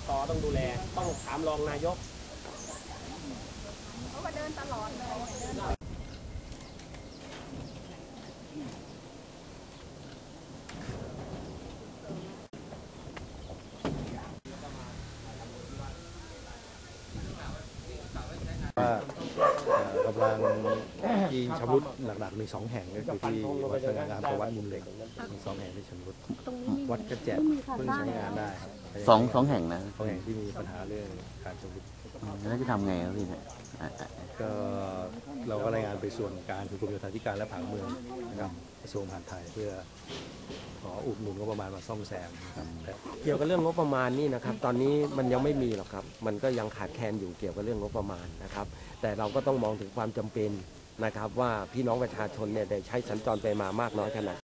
ตต้องดูแลต้องถามรองนายกเขาก็เดินตลอดเลยว่ากำลังที่ชำรุดหนักๆมี2 แห่งก็คือที่วัดสง่างามกับวัดมุนเหล็กมี2 แห่งที่ชำรุดวัดกระแจเพิ่งใช้งานได้สองแห่งนะ 2 แห่งที่มีปัญหาเรื่องการชำรุดแล้วจะทำไงครับพี่เนี่ยก็เราก็รายงานไปส่วนกลางคือกรมโยธาธิการและผังเมืองนะครับกระทรวงมหาดไทยเพื่อขออุดหนุนงบประมาณมาซ่อมแซมนะครับเกี่ยวกับเรื่องงบประมาณนี่นะครับตอนนี้มันยังไม่มีหรอกครับมันก็ยังขาดแคลนอยู่เกี่ยวกับเรื่องงบประมาณนะครับแต่เราก็ต้องมองถึงความจำเป็นนะครับว่าพี่น้องประชาชนเนี่ยได้ใช้สัญจรไปมามากน้อยขนาด